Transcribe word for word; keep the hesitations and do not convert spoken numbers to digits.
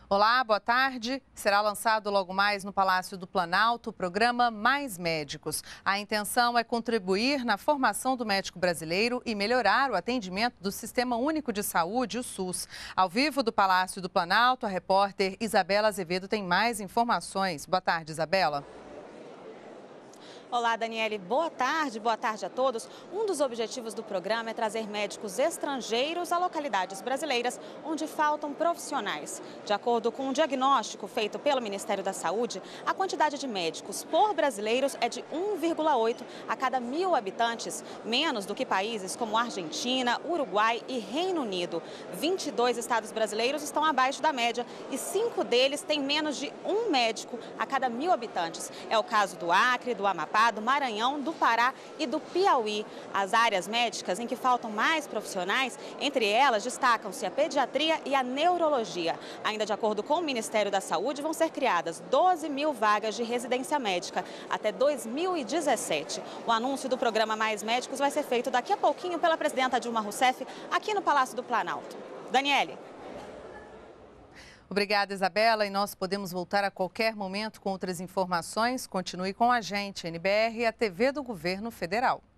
Olá, boa tarde. Será lançado logo mais no Palácio do Planalto o programa Mais Médicos. A intenção é contribuir na formação do médico brasileiro e melhorar o atendimento do Sistema Único de Saúde, o SUS. Ao vivo do Palácio do Planalto, a repórter Isabela Azevedo tem mais informações. Boa tarde, Isabela. Olá, Daniele. Boa tarde, boa tarde a todos. Um dos objetivos do programa é trazer médicos estrangeiros a localidades brasileiras onde faltam profissionais. De acordo com um diagnóstico feito pelo Ministério da Saúde, a quantidade de médicos por brasileiros é de um vírgula oito a cada mil habitantes, menos do que países como Argentina, Uruguai e Reino Unido. vinte e dois estados brasileiros estão abaixo da média e cinco deles têm menos de um médico a cada mil habitantes. É o caso do Acre, do Amapá, do Maranhão, do Pará e do Piauí. As áreas médicas em que faltam mais profissionais, entre elas destacam-se a pediatria e a neurologia. Ainda de acordo com o Ministério da Saúde, vão ser criadas doze mil vagas de residência médica até dois mil e dezessete. O anúncio do programa Mais Médicos vai ser feito daqui a pouquinho pela presidenta Dilma Rousseff aqui no Palácio do Planalto. Daniele. Obrigada, Isabela. E nós podemos voltar a qualquer momento com outras informações. Continue com a gente, N B R e a T V do Governo Federal.